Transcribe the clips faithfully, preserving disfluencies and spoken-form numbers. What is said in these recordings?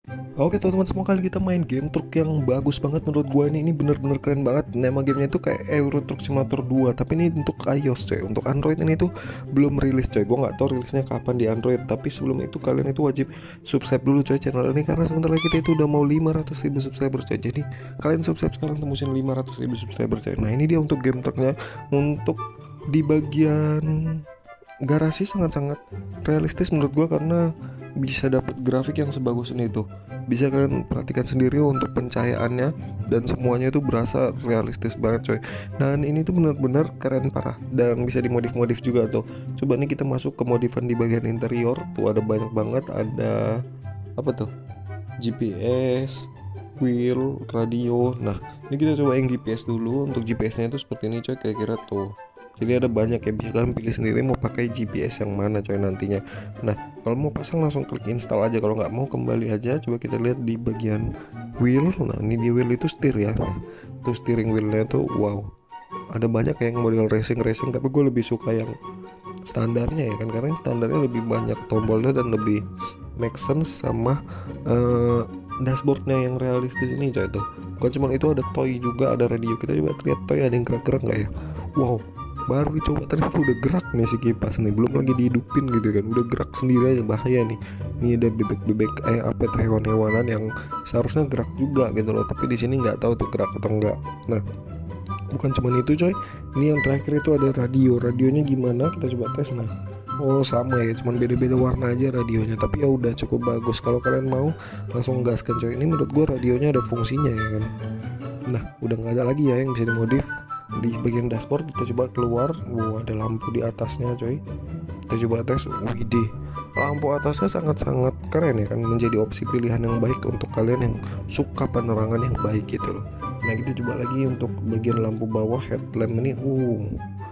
Oke teman-teman, semua kali kita main game truk yang bagus banget menurut gua ini ini bener-bener keren banget. Nama gamenya itu kayak Euro Truck Simulator dua, tapi ini untuk iOS coy. Untuk Android ini tuh belum rilis coy. Gua nggak tahu rilisnya kapan di Android. Tapi sebelum itu kalian itu wajib subscribe dulu coy channel ini, karena sebentar lagi kita itu udah mau lima ratus ribu subscriber coy. Jadi kalian subscribe sekarang, tembusin lima ratus ribu subscriber coy. Nah ini dia untuk game truknya. Untuk di bagian garasi sangat-sangat realistis menurut gua, karena bisa dapat grafik yang sebagus ini tuh. Bisa kalian perhatikan sendiri untuk pencahayaannya dan semuanya itu berasa realistis banget coy. Dan ini tuh benar-benar keren parah dan bisa dimodif-modif juga tuh. Coba nih kita masuk ke modifan di bagian interior. Tuh ada banyak banget, ada apa tuh? G P S, wheel, radio. Nah, ini kita coba yang G P S dulu. Untuk G P S-nya itu seperti ini coy, kira-kira tuh. Jadi ada banyak ya, bisa kalian pilih sendiri mau pakai G P S yang mana coy nantinya. Nah kalau mau pasang langsung klik install aja, kalau nggak mau kembali aja. Coba kita lihat di bagian wheel. Nah ini di wheel itu setir ya. Nah, tuh steering wheelnya tuh wow, ada banyak yang model racing racing, tapi gue lebih suka yang standarnya ya kan, karena yang standarnya lebih banyak tombolnya dan lebih make sense sama uh, dashboardnya yang realistis ini coy. Tuh bukan cuma itu, ada toy juga, ada radio. Kita coba lihat toy ada yang gerak-gerak nggak ya. Wow, baru dicoba ternyata udah gerak nih si kipas nih, belum lagi dihidupin gitu kan, udah gerak sendiri aja, bahaya nih. Ini ada bebek-bebek eh apa tuh, hewan-hewanan yang seharusnya gerak juga gitu loh, tapi di sini nggak tahu tuh gerak atau enggak. Nah bukan cuman itu coy, ini yang terakhir itu ada radio. Radionya gimana, kita coba tes. Nah oh sama ya, cuman beda-beda warna aja radionya, tapi ya udah cukup bagus. Kalau kalian mau langsung gaskan coy. Ini menurut gua radionya ada fungsinya ya kan. Nah udah nggak ada lagi ya yang bisa dimodif. Di bagian dashboard kita coba keluar. Wow, ada lampu di atasnya coy. Kita coba tes. Widih, lampu atasnya sangat-sangat keren ya kan, menjadi opsi pilihan yang baik untuk kalian yang suka penerangan yang baik gitu loh. Nah kita coba lagi untuk bagian lampu bawah headlamp ini. Uh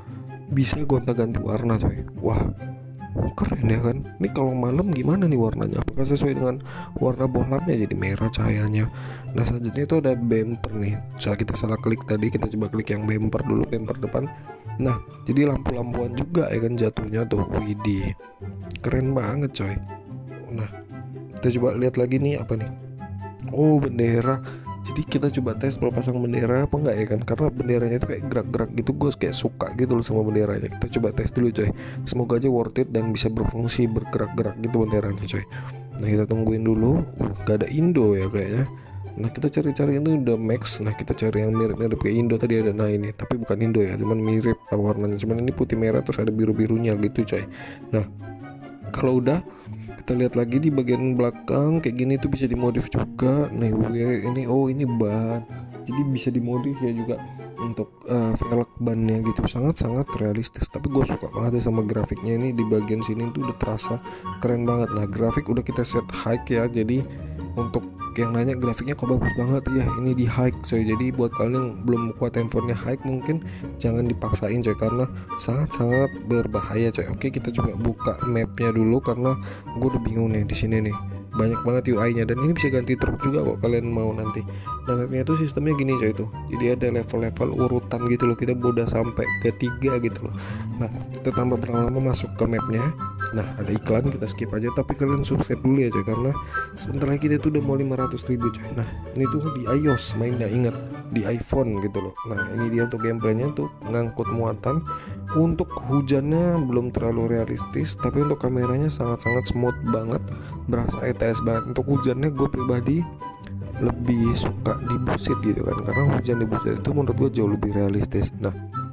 bisa gonta-ganti warna coy. Wah keren ya kan. Ini kalau malam gimana nih warnanya, apakah sesuai dengan warna bohlamnya, jadi merah cahayanya. Nah selanjutnya itu ada bumper nih. Soal kita salah klik tadi, kita coba klik yang bumper dulu, bumper depan. Nah jadi lampu-lampuan juga ya kan jatuhnya tuh. Widih keren banget coy. Nah kita coba lihat lagi nih apa nih. Oh bendera. Jadi kita coba tes mau pasang bendera apa enggak ya kan, karena benderanya itu kayak gerak-gerak gitu. Gue kayak suka gitu loh sama benderanya. Kita coba tes dulu coy, semoga aja worth it dan bisa berfungsi bergerak-gerak gitu benderanya coy. Nah kita tungguin dulu. uh, gak ada Indo ya kayaknya. Nah kita cari-cari itu udah Max. Nah kita cari yang mirip-mirip kayak Indo tadi ada. Nah ini tapi bukan Indo ya, cuman mirip warnanya, cuman ini putih merah terus ada biru-birunya gitu coy. Nah kalau udah kita lihat lagi di bagian belakang kayak gini tuh bisa dimodif juga. Nih ini oh ini ban, jadi bisa dimodif ya juga untuk uh, velg bannya gitu. Sangat-sangat realistis, tapi gue suka banget ya sama grafiknya. Ini di bagian sini tuh udah terasa keren banget. Nah grafik udah kita set high ya, jadi untuk yang nanya grafiknya kok bagus banget ya, ini di high coy. Jadi buat kalian yang belum kuat handphonenya high, mungkin jangan dipaksain coy, karena sangat-sangat berbahaya coy. Oke kita coba buka mapnya dulu, karena gue udah bingung nih di sini nih, banyak banget U I-nya. Dan ini bisa ganti truk juga kok kalian mau nanti. Nah mapnya itu sistemnya gini coy tuh, jadi ada level-level urutan gitu loh. Kita udah sampai ke tiga gitu loh. Nah kita tambah berlama-lama masuk ke mapnya. Nah ada iklan, kita skip aja, tapi kalian subscribe dulu ya coy, karena sebentar lagi kita tuh udah mau lima ratus ribu coy. Nah ini tuh di iOS mainnya, ingat di iPhone gitu loh. Nah ini dia untuk gameplaynya tuh, ngangkut muatan. Untuk hujannya belum terlalu realistis, tapi untuk kameranya sangat-sangat smooth banget, berasa E T S banget. Untuk hujannya gue pribadi lebih suka di busit gitu kan, karena hujan di busit itu menurut gue jauh lebih realistis. Nah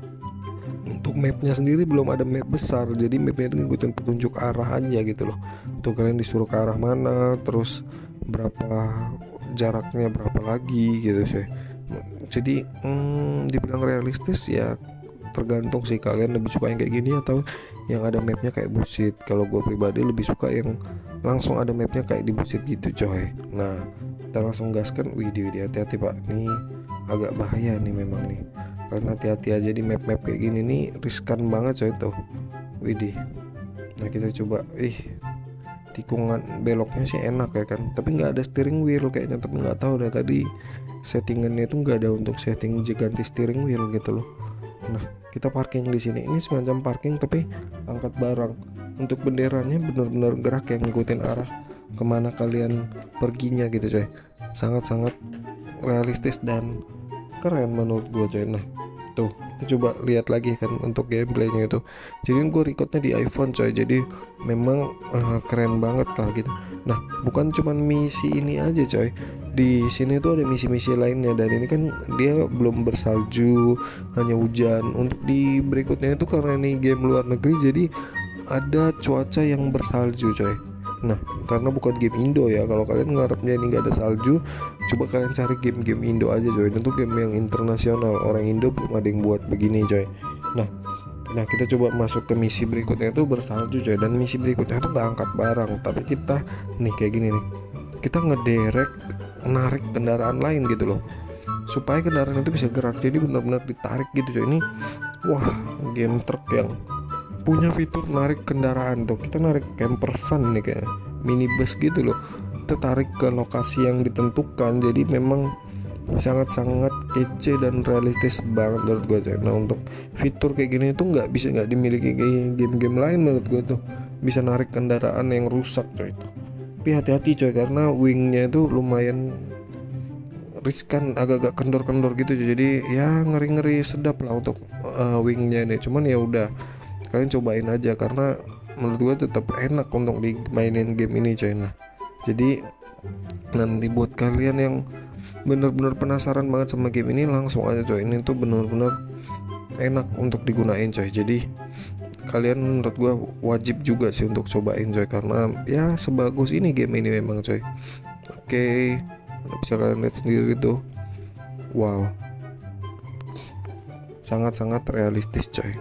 untuk mapnya sendiri belum ada map besar, jadi mapnya itu ngikutin petunjuk arah aja gitu loh. Tuh kalian disuruh ke arah mana, terus berapa jaraknya, berapa lagi gitu sih. Jadi hmm, dibilang realistis ya tergantung sih, kalian lebih suka yang kayak gini atau yang ada mapnya kayak busit. Kalau gue pribadi lebih suka yang langsung ada mapnya kayak di busit gitu coy. Nah kita langsung gaskan. Wih di hati-hati pak, nih agak bahaya nih memang nih, kalian hati-hati aja di map-map kayak gini nih, riskan banget coy tuh. Widih. Nah kita coba, ih tikungan beloknya sih enak ya kan, tapi nggak ada steering wheel kayaknya. Tapi nggak tahu deh, tadi settingannya itu nggak ada untuk setting ganti steering wheel gitu loh. Nah kita parking di sini, ini semacam parking tapi angkat barang. Untuk benderanya benar-benar gerak yang ngikutin arah kemana kalian perginya gitu coy. Sangat-sangat realistis dan keren menurut gue coy. Nah tuh kita coba lihat lagi kan untuk gameplaynya itu. Jadi gue recordnya di iPhone coy, jadi memang uh, keren banget lah gitu. Nah bukan cuman misi ini aja coy, di sini tuh ada misi-misi lainnya, dan ini kan dia belum bersalju, hanya hujan. Untuk di berikutnya itu karena ini game luar negeri, jadi ada cuaca yang bersalju coy. Nah karena bukan game Indo ya, kalau kalian ngarepnya ini gak ada salju, coba kalian cari game-game Indo aja coy. Itu game yang internasional, orang Indo belum ada yang buat begini coy. Nah Nah kita coba masuk ke misi berikutnya itu bersalju coy, dan misi berikutnya itu gak angkat barang, tapi kita nih kayak gini nih, kita ngederek narik kendaraan lain gitu loh, supaya kendaraan itu bisa gerak. Jadi benar-benar ditarik gitu coy. Ini wah game truk yang punya fitur narik kendaraan tuh. Kita narik camper van nih, kayak minibus gitu loh, kita tarik ke lokasi yang ditentukan. Jadi memang sangat-sangat kece dan realistis banget menurut gue coy. Nah untuk fitur kayak gini tuh nggak bisa nggak dimiliki kayak game-game lain menurut gue tuh. Bisa narik kendaraan yang rusak coy itu. Tapi hati-hati coy, karena wingnya itu lumayan riskan, agak-agak kendor-kendor gitu coy. Jadi ya ngeri-ngeri sedap lah untuk uh, wingnya ini. Cuman ya udah, kalian cobain aja karena menurut gue tetap enak untuk dimainin game ini coy. Nah jadi nanti buat kalian yang bener-bener penasaran banget sama game ini, langsung aja coy. Ini tuh bener-bener enak untuk digunain coy. Jadi kalian menurut gue wajib juga sih untuk cobain coy, karena ya sebagus ini game ini memang coy. Oke, bisa kalian lihat sendiri tuh, wow, sangat-sangat realistis coy.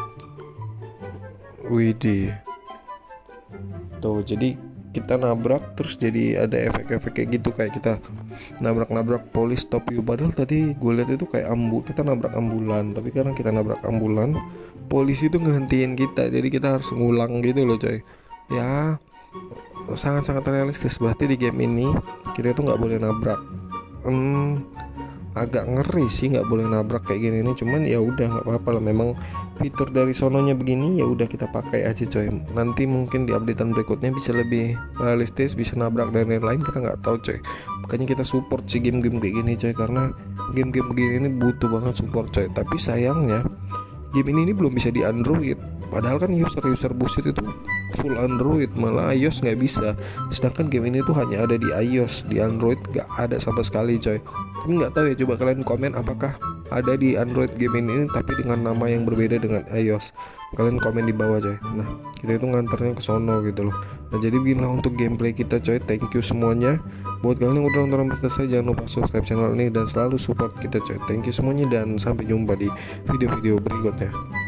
Widih tuh, jadi kita nabrak terus jadi ada efek-efek kayak gitu, kayak kita nabrak-nabrak polis stop you. Padahal tadi gue lihat itu kayak ambu kita nabrak ambulan, tapi karena kita nabrak ambulan, polisi itu ngehentiin kita, jadi kita harus ngulang gitu loh coy. Ya sangat-sangat realistis. Berarti di game ini kita itu nggak boleh nabrak. Hmm, agak ngeri sih nggak boleh nabrak kayak gini nih. Cuman ya udah nggak apa-apa lah, memang fitur dari sononya begini, ya udah kita pakai aja coy. Nanti mungkin di updatean berikutnya bisa lebih realistis, bisa nabrak dan lain-lain, kita nggak tahu coy. Makanya kita support sih game-game kayak gini coy, karena game-game begini ini butuh banget support coy. Tapi sayangnya game ini, ini belum bisa di Android. Padahal kan user-user bullshit itu full Android, malah iOS nggak bisa. Sedangkan game ini tuh hanya ada di iOS, di Android nggak ada sama sekali coy. Tapi nggak tahu ya, coba kalian komen apakah ada di Android game ini tapi dengan nama yang berbeda dengan iOS. Kalian komen di bawah coy. Nah kita itu nganternya ke sono gitu loh. Nah jadi beginilah untuk gameplay kita coy. Thank you semuanya. Buat kalian yang udah nonton sampai selesai, jangan lupa subscribe channel ini dan selalu support kita coy. Thank you semuanya dan sampai jumpa di video-video berikutnya.